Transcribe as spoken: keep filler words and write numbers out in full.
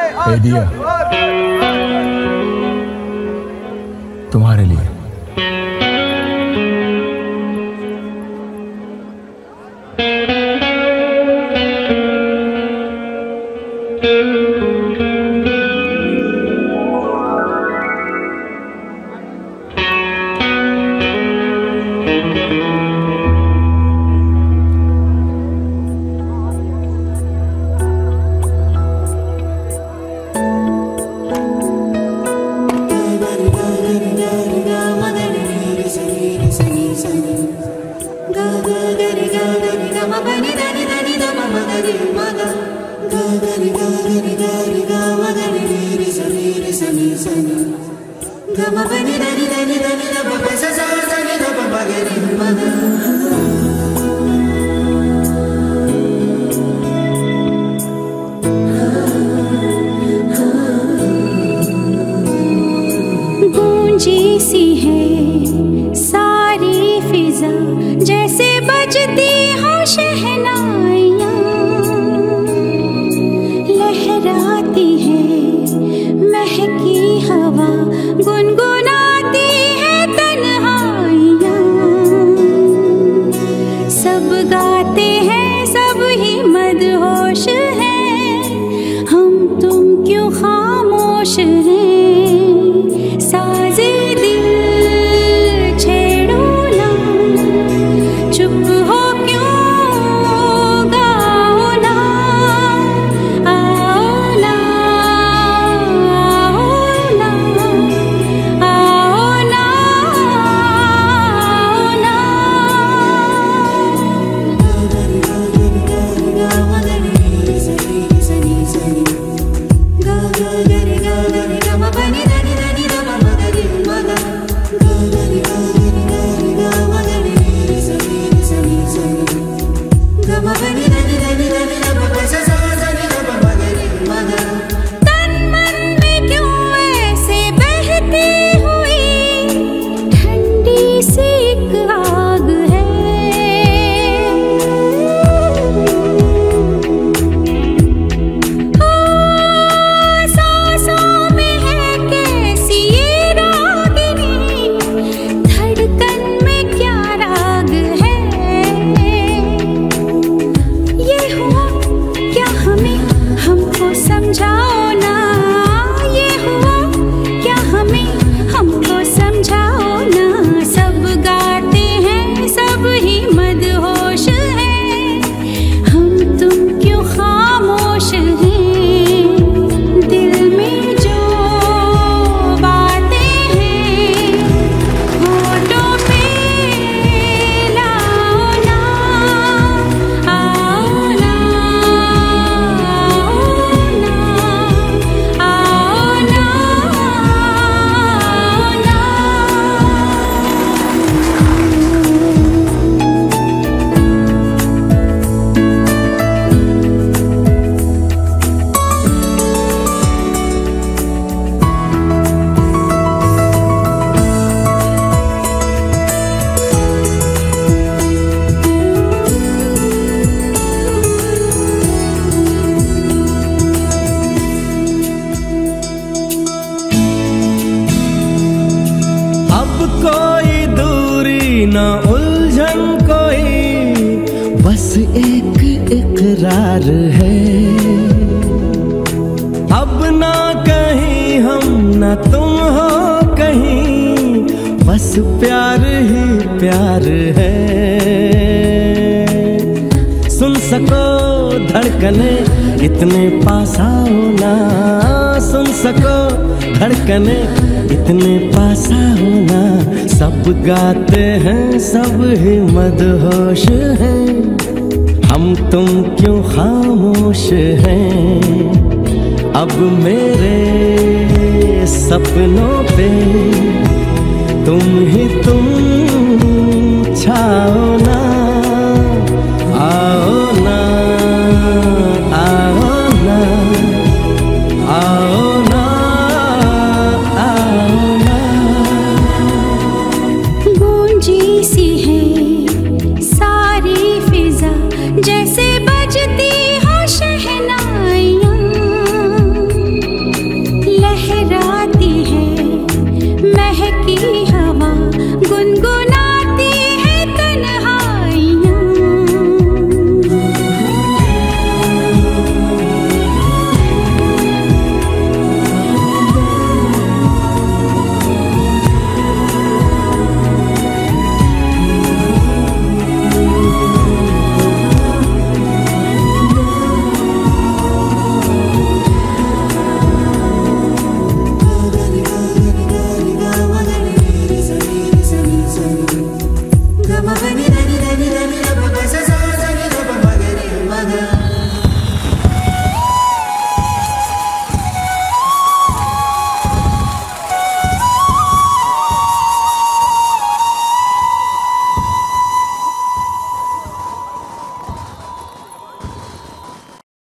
ए दिया, तुम्हारे लिए। गूंजी सी है सारी फिजा, जैसे बजती हो शहनाइयाँ, लहराती है महकी हवा, गुनगुनाती है तन्हाइयाँ। सब गाते हैं, सब ही मदहोश हैं, हम तुम क्यों खामोश हैं। साजे दिल छेड़ो ना, चुप हो क्यों, गाओ ना, आओ ना, आओ ना, आओ ना, तन मन में क्यों ऐसे बहती हुई ठंडी सी एक आग है। ओ सांसों में है कैसी ये रागिनी, धड़कन में क्या राग है। ये हुआ क्या हमें, हमको समझाओ ना, ये हुआ क्या हमें, हमको समझाओ ना। सब गाते हैं, सब ही मदहोश हैं, हम तुम क्यों खामोश हैं। दिल में जो बातें हैं, होठों पे लाओ ना, आओ ना, आओ ना, अब कोई दूरी न उलझन कोई, बस एक इकरार है। अब ना कहीं हम न तुम हो कहीं, बस प्यार ही प्यार है। सुन सको धड़कने इतने पास आओ ना, सुन सको धड़कने इतने पास आओ ना। सब गाते हैं, सब ही मदहोश हैं, हम तुम क्यों खामोश हैं। अब मेरे सपनों पे तुम ही